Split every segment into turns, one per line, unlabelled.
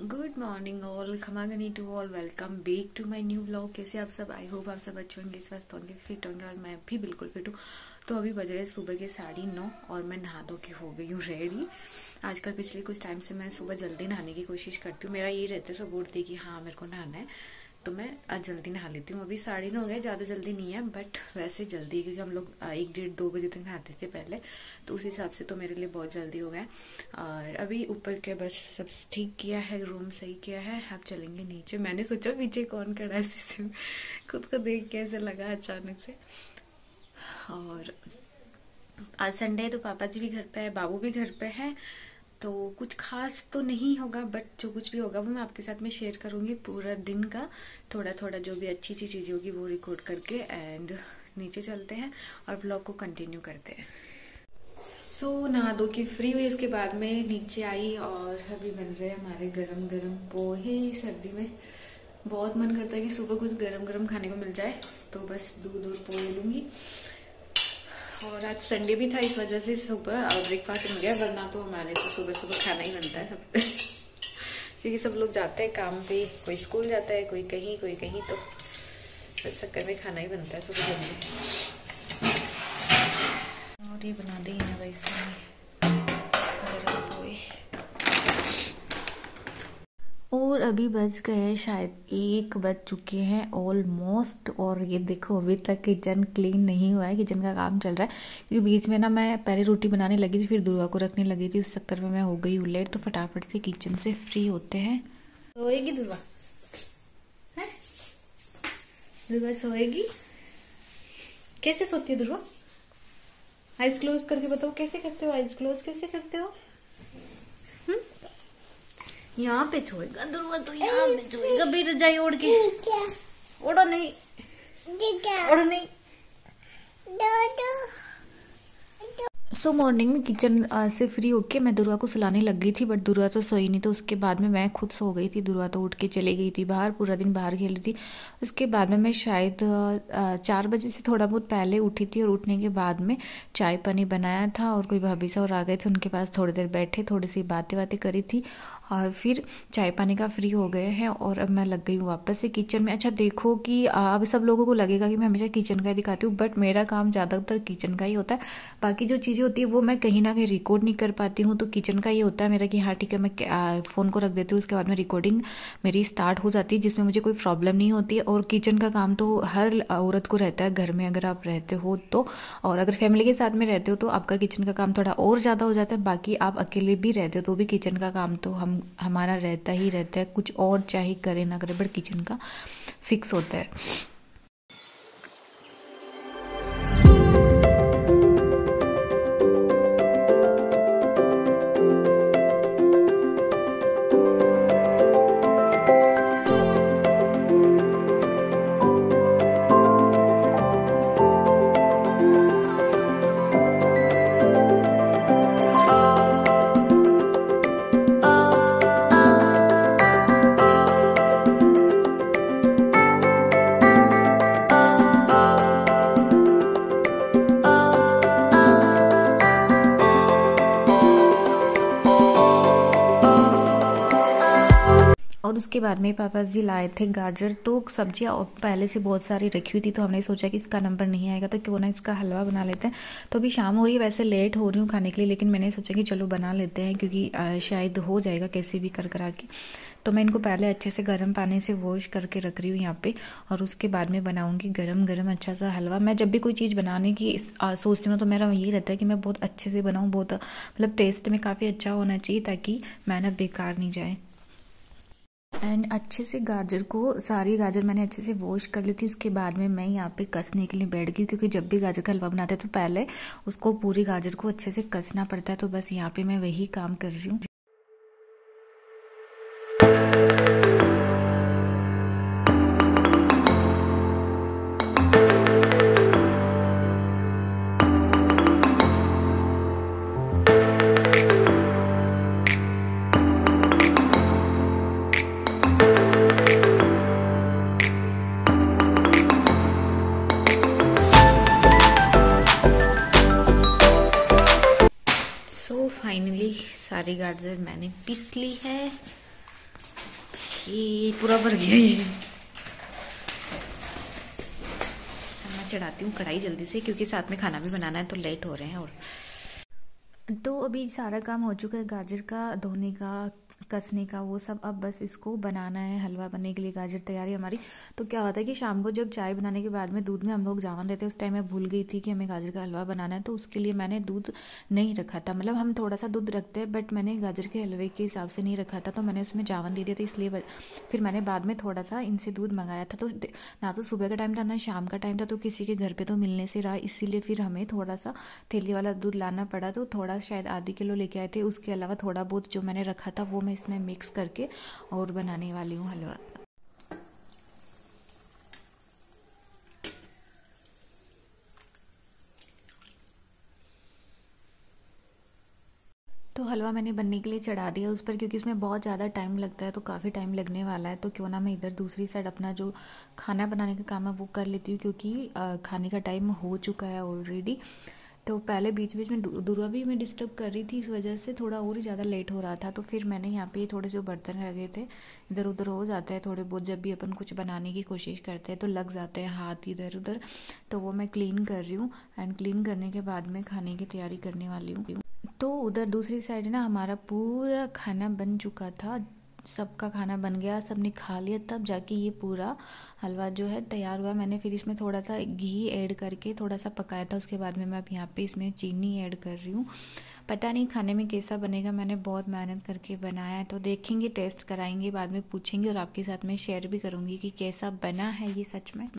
Good morning all, खमागनी to all, welcome back to my new vlog. कैसे आप सब? आई होप आप सब अच्छे होंगे, स्वस्थ होंगे, फिट होंगे और मैं भी बिल्कुल फिट हूँ। तो अभी बज रहे सुबह के 9:30 और मैं नहा धो के हो गई हूँ रेडी। आजकल पिछले कुछ टाइम से मैं सुबह जल्दी नहाने की कोशिश करती हूँ। मेरा ये रहता है, सब उठते कि हाँ मेरे को नहाना है, तो मैं आज जल्दी नहा लेती हूँ। अभी 9:30 हो गए, ज्यादा जल्दी नहीं है बट वैसे जल्दी, क्योंकि हम लोग 1, 1:30, 2 बजे तक नहाते थे पहले, तो उस हिसाब से तो मेरे लिए बहुत जल्दी हो गया। और अभी ऊपर के बस सब ठीक किया है, रूम सही किया है, अब चलेंगे नीचे। मैंने सोचा पीछे कौन खड़ा है, ऐसे खुद को देख के ऐसे लगा अचानक से। और आज संडे है तो पापा जी भी घर पे है, बाबू भी घर पे है, तो कुछ खास तो नहीं होगा बट जो कुछ भी होगा वो मैं आपके साथ में शेयर करूंगी। पूरा दिन का थोड़ा थोड़ा जो भी अच्छी अच्छी चीजें होगी वो रिकॉर्ड करके, एंड नीचे चलते हैं और ब्लॉग को कंटिन्यू करते हैं। सो नहा धो के फ्री हुई, उसके बाद में नीचे आई और अभी बन रहे हैं हमारे गरम गरम पोहे। सर्दी में बहुत मन करता है कि सुबह कुछ गरम गरम खाने को मिल जाए, तो बस दूध और पोहे लूंगी। और आज संडे भी था, इस वजह से सुबह ब्रेकफास्ट मिल गया, वरना तो हमारे तो सुबह सुबह खाना ही बनता है सब क्योंकि सब लोग जाते हैं काम पे, कोई स्कूल जाता है, कोई कहीं कोई कहीं, तो इस चक्कर में खाना ही बनता है सुबह जल्दी। और ये बना दी है भाई गरम पोहे। और अभी बज गए शायद 1 बज चुके हैं ऑलमोस्ट, और ये देखो अभी तक किचन क्लीन नहीं हुआ है, किचन का काम चल रहा है। क्योंकि बीच में ना मैं पहले रोटी बनाने लगी थी, फिर दुर्गा को रखने लगी थी, उस चक्कर में मैं हो गई हूँ लेट। तो फटाफट से किचन से फ्री होते हैं। सोएगी दुर्गा? दुर्गा सोएगी? कैसे सोती है दुर्गा? आइज क्लोज करके बताओ कैसे करते हो, आइज क्लोज कैसे करते हो? यहाँ पे सोएगा दुर्गा, तो यहाँ पे सोएगा। भी रजाई ओढ़ के, ओढ़ो नहीं, ओढ़ो नहीं। सो मॉर्निंग में किचन से फ्री होके मैं दुर्गा को सुलाने लग गई थी, बट दुर्गा तो सोई नहीं, तो उसके बाद में मैं खुद सो गई थी। दुर्गा तो उठ के चली गई थी बाहर, पूरा दिन बाहर खेल रही थी। उसके बाद में मैं शायद 4 बजे से थोड़ा बहुत पहले उठी थी, और उठने के बाद में चाय पानी बनाया था, और कोई भाभी सा और आ गए थे, उनके पास थोड़ी देर बैठे, थोड़ी सी बातें करी थी, और फिर चाय पानी का फ्री हो गए हैं। और अब मैं लग गई हूँ वापस से किचन में। अच्छा देखो कि अब सब लोगों को लगेगा कि मैं हमेशा किचन का ही दिखाती हूँ, बट मेरा काम ज़्यादातर किचन का ही होता है। बाकी जो चीज़ें होती है वो मैं कहीं ना कहीं रिकॉर्ड नहीं कर पाती हूँ, तो किचन का ये होता है मेरा कि हाँ ठीक है, मैं फ़ोन को रख देती हूँ, उसके बाद में रिकॉर्डिंग मेरी स्टार्ट हो जाती है, जिसमें मुझे कोई प्रॉब्लम नहीं होती है। और किचन का काम तो हर औरत को रहता है घर में, अगर आप रहते हो तो, और अगर फैमिली के साथ में रहते हो तो आपका किचन का काम थोड़ा और ज़्यादा हो जाता है। बाकी आप अकेले भी रहते हो तो भी किचन का काम तो हमारा रहता ही रहता है, कुछ और चाहे करे ना करे, बट किचन का फिक्स होता है। और उसके बाद में पापा जी लाए थे गाजर, तो सब्जियां पहले से बहुत सारी रखी हुई थी, तो हमने सोचा कि इसका नंबर नहीं आएगा तो क्यों ना इसका हलवा बना लेते हैं। तो अभी शाम हो रही है, वैसे लेट हो रही हूँ खाने के लिए, लेकिन मैंने सोचा कि चलो बना लेते हैं, क्योंकि शायद हो जाएगा कैसे भी कर करा के। तो मैं इनको पहले अच्छे से गर्म पानी से वॉश करके रख रही हूँ यहाँ पे, और उसके बाद में बनाऊँगी गरम गरम अच्छा सा हलवा। मैं जब भी कोई चीज़ बनाने की सोचती हूँ तो मेरा यही रहता है कि मैं बहुत अच्छे से बनाऊँ, बहुत मतलब टेस्ट में काफ़ी अच्छा होना चाहिए, ताकि मेहनत बेकार नहीं जाए। एंड अच्छे से गाजर को, सारी गाजर मैंने अच्छे से वॉश कर ली थी। उसके बाद में मैं यहाँ पे कसने के लिए बैठ गई, क्योंकि जब भी गाजर का हलवा बनाते हैं तो पहले उसको पूरी गाजर को अच्छे से कसना पड़ता है, तो बस यहाँ पे मैं वही काम कर रही हूँ। फाइनली सारी गाजर मैंने पीस ली है, ये पूरा भर गया ये। मैं चढ़ाती हूँ कढ़ाई जल्दी से, क्योंकि साथ में खाना भी बनाना है तो लेट हो रहे हैं। और तो अभी सारा काम हो चुका है, गाजर का धोने का, कसने का, वो सब। अब बस इसको बनाना है। हलवा बनने के लिए गाजर तैयारी हमारी। तो क्या होता है कि शाम को जब चाय बनाने के बाद में दूध में हम लोग जावन देते हैं, उस टाइम मैं भूल गई थी कि हमें गाजर का हलवा बनाना है, तो उसके लिए मैंने दूध नहीं रखा था। मतलब हम थोड़ा सा दूध रखते हैं, बट मैंने गाजर के हलवे के हिसाब से नहीं रखा था, तो मैंने उसमें जावन दे दिया था। इसलिए फिर मैंने बाद में थोड़ा सा इनसे दूध मंगाया था। तो ना तो सुबह का टाइम था ना शाम का टाइम था, तो किसी के घर पर तो मिलने से रहा, इसीलिए फिर हमें थोड़ा सा थैली वाला दूध लाना पड़ा। तो थोड़ा शायद आधी किलो लेके आए थे। उसके अलावा थोड़ा बहुत जो मैंने रखा था वो मैं इसमें मिक्स करके और बनाने वाली हूँ हलवा। तो हलवा मैंने बनने के लिए चढ़ा दिया उस पर, क्योंकि उसमें बहुत ज़्यादा टाइम लगता है, तो काफ़ी टाइम लगने वाला है। तो क्यों ना मैं इधर दूसरी साइड अपना जो खाना बनाने का काम है वो कर लेती हूँ, क्योंकि खाने का टाइम हो चुका है ऑलरेडी। तो पहले बीच बीच में दुर्वा भी मैं डिस्टर्ब कर रही थी, इस वजह से थोड़ा और ही ज़्यादा लेट हो रहा था। तो फिर मैंने यहाँ पे थोड़े जो बर्तन रह गए थे, इधर उधर हो जाते हैं थोड़े बहुत, जब भी अपन कुछ बनाने की कोशिश करते हैं तो लग जाते हैं हाथ इधर उधर। तो वो मैं क्लीन कर रही हूँ, एंड क्लीन करने के बाद में खाने की तैयारी करने वाली हूँ। तो उधर दूसरी साइड ना हमारा पूरा खाना बन चुका था, सबका खाना बन गया, सबने खा लिया, तब जाके ये पूरा हलवा जो है तैयार हुआ। मैंने फिर इसमें थोड़ा सा घी ऐड करके थोड़ा सा पकाया था। उसके बाद में मैं अब यहाँ पे इसमें चीनी ऐड कर रही हूँ। पता नहीं खाने में कैसा बनेगा, मैंने बहुत मेहनत करके बनाया है। तो देखेंगे, टेस्ट कराएंगे, बाद में पूछेंगे और आपके साथ में शेयर भी करूँगी कि कैसा बना है ये सच में।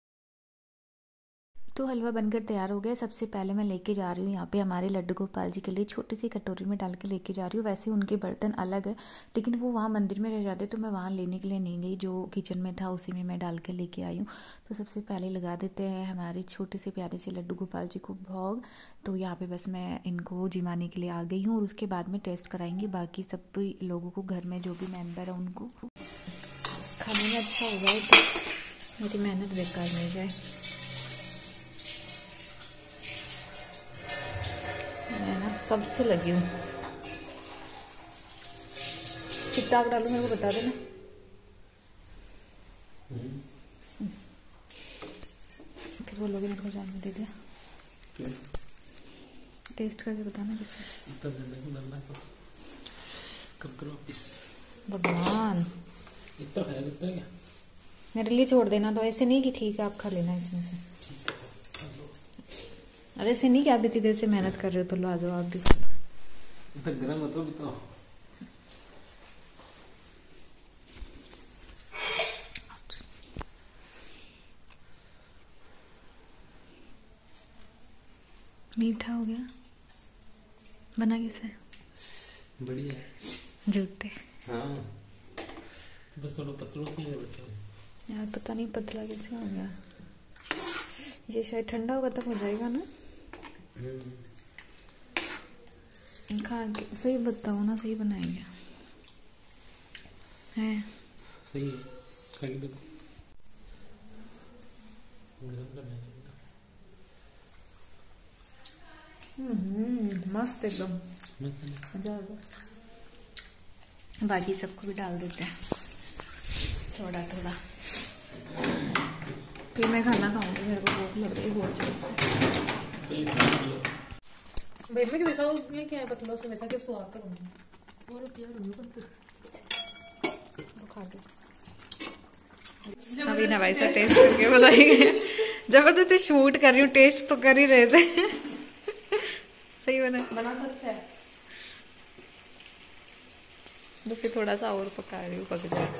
तो हलवा बनकर तैयार हो गया। सबसे पहले मैं लेके जा रही हूँ यहाँ पे हमारे लड्डू गोपाल जी के लिए, छोटी सी कटोरी में डाल के लेके जा रही हूँ। वैसे उनके बर्तन अलग है, लेकिन वो वहाँ मंदिर में रह जाते, तो मैं वहाँ लेने के लिए नहीं गई, जो किचन में था उसी में मैं डाल के लेके आई हूँ। तो सबसे पहले लगा देते हैं हमारे छोटे से प्यारे से लड्डू गोपाल जी को भोग। तो यहाँ पे बस मैं इनको जिमाने के लिए आ गई हूँ, और उसके बाद में टेस्ट कराएंगे बाकी सब लोगों को, घर में जो भी मेम्बर है उनको। खाने में अच्छा हो जाए तो मेरी मेहनत बेकार नहीं जाए। मैं ना कब से लगी हूँ। कितना आग डालूं मेरे को बता देना। फिर बोलोगे मेरे को जानने दे दिया। टेस्ट करके बताना कितना। भगवान
इतना खाया कितना क्या?
मेरे लिए छोड़ देना, तो ऐसे नहीं कि ठीक है आप खा लेना इसमें से। अरे ऐसे नहीं कि आप इतनी देर से मेहनत कर रहे हो, तो लो आ जाओ आप भी।
इतना गरम मत हो भी तो।
मीठा हो गया। बना कैसे?
बढ़िया है।
झूठे।
हाँ बस थोड़ा पतला किया है
यार, पता नहीं पतला कैसे हो गया। ये शायद ठंडा होगा तब हो जाएगा ना। खा के सही बताओ ना, सही बनाएंगे हैं?
सही है, खा के देखो। गरम करना है।
मस्त एकदम मजा आ गया। बाकी सबको भी डाल देते हैं थोड़ा थोड़ा, फिर मैं खाना खाऊंगी। मेरे को भूख लग रही है बहुत जोर से। बेड में के वैसा ये क्या है, पतला से वैसा के स्वाद करूंगी और क्या करूंगी तो खा के। अभी ना भाई सा टेस्ट करके बताएंगे। जबरदस्ती शूट कर रही हूँ, टेस्ट तो कर ही रहे थे। सही बना तो अच्छा है। बस थोड़ा सा और पका रही हूँ, पक जाए।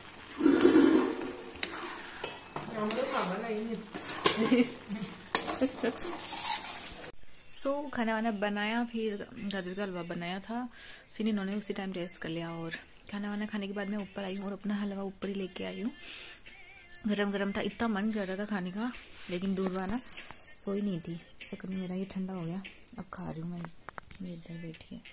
सो खाना वाना बनाया, फिर गाजर का हलवा बनाया था, फिर इन्होंने उसी टाइम टेस्ट कर लिया। और खाना वाना खाने के बाद मैं ऊपर आई हूँ और अपना हलवा ऊपर ही लेके आई हूँ। गरम गरम था, इतना मन कर रहा था खाने का, लेकिन दूरवा ना सोई नहीं थी, चक्कर में मेरा ये ठंडा हो गया। अब खा रही हूँ मैं ये इधर बैठ के।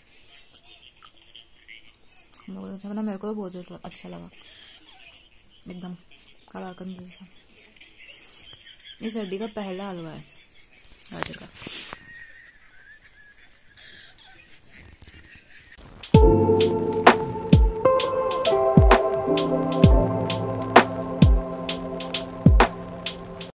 अच्छा बना, मेरे को तो बहुत अच्छा लगा, एकदम कड़ाकंद जैसा। ये सर्दी का पहला हलवा है गाजर का।